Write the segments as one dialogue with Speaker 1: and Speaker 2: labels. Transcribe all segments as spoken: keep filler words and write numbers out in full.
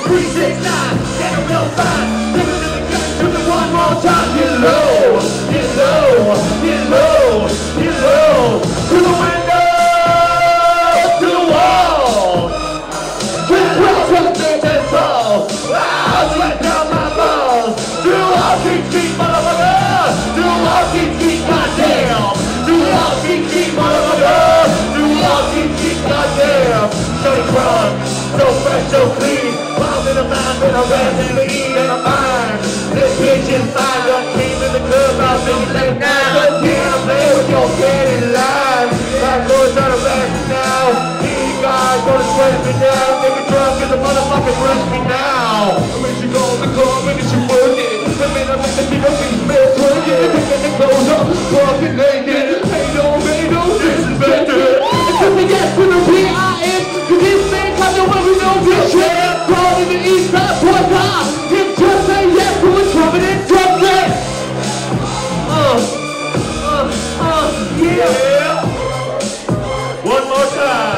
Speaker 1: three six nine, get a real fine. Take it to the gun, do it one more time. Get low, get low, get low, get low. To the window, to the wall. Get well, just make that fall. I'll sweat down my balls. Do all keep keep, motherfucker. Do all keep keep, goddamn. Do all keep keep, motherfucker. Do all keep keep, goddamn. So crunk, so fresh, so clean. Bombs in the mind, with a rest and lean in the mind. This bitch is fine, don't came in the club, I'll make it late now. But damn, play with your head in line. Like boys trying to rest me now. These guys gonna sweat me down. Make it drunk and the motherfucking rush me now. When you go in the club, when you work it. The man I'm at the beat, I'm getting mad, twerk it. Picking the clothes up, walking naked. Ain't no, ain't no disrespected. It's just a yes to the P I N. You keep saying, come to where we know this shit. Crawling in the east side, boys high. Him just say yes to it, coming in, drop it. Uh, uh, uh, yeah. One more time.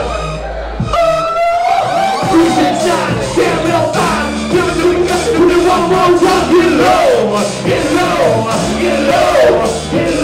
Speaker 1: Three, six, nine, damn it on fire. Give it to me, got to do it one more time. Get low, get low, get low, get low.